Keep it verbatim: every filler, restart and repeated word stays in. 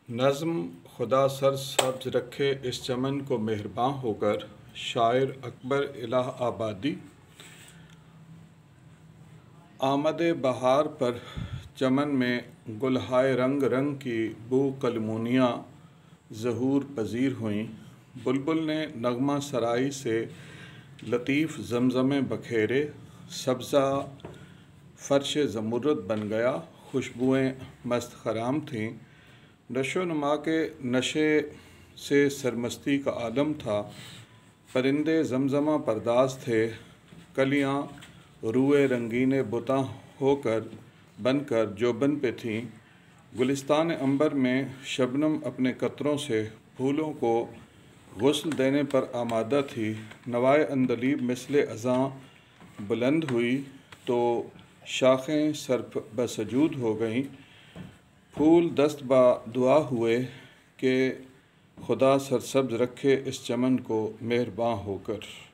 نظم خدا سرسبز رکھے اس چمن کو مہرباں ہو کر، شاعر اکبر الہ آبادی۔ آمد بہار پر چمن میں گلہائے رنگ رنگ کی بو کلمونیاں ظہور پذیر ہوئیں۔ بلبل نے نغمہ سرائی سے لطیف زمزمے بکھیرے، سبزہ فرش زمرد بن گیا، خوشبوئیں مست خرام تھیں۔ نشو نما کے نشے سے سرمستی کا عالم تھا، پرندے زمزمہ پرداز تھے، کلیاں روئے رنگین بتاں ہو کر بن کر جوبن پہ تھیں۔ گلستان عنبر میں شبنم اپنے قطروں سے پھولوں کو غسل دینے پر آمادہ تھی۔ نوائے عندلیب مثل اذاں بلند ہوئی تو شاخیں سر بسجود ہو گئیں۔ پھول دست با دعا ہوئے کہ خدا سرسبز رکھے اس چمن کو مہرباں ہو کر۔